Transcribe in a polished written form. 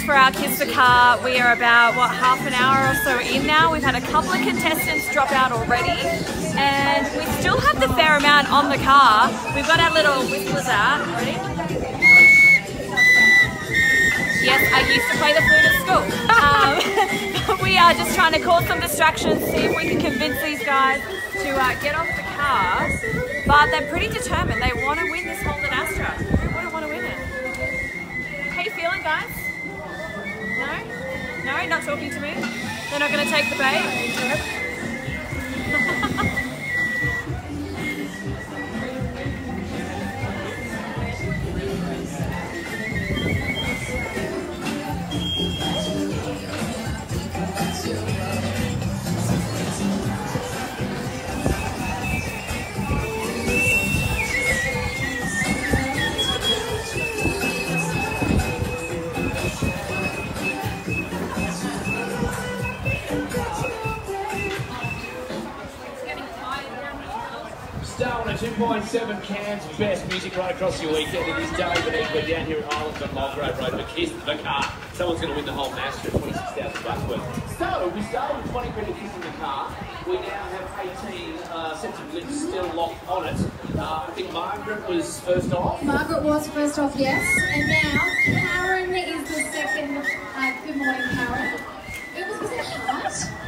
for our Kiss the Car. We are about, what, half an hour or so in now. We've had a couple of contestants drop out already, and we still have the fair amount on the car. We've got our little whistlers out. Ready? Yes, I used to play the flute at school. We are just trying to cause some distractions, see if we can convince these guys to get off the car. But they're pretty determined. They want to win this Holden Astra. Who wouldn't want to win it? How you feeling, guys? No? No? Not talking to me? They're not going to take the bait? Star on a 2.7 Cairns best music right across your weekend. It is Dave and Ed. We're down here at Highlands on Mulgrave Road for Kiss the Car. Someone's going to win the whole Astra, $26,000 worth. So, we started with 20 quid Kiss in the Car. We now have 18 sets of lips still locked on it. I think Margaret was first off. Margaret was first off, yes. And now, Karen is the second. Good morning, Karen. It was it hard?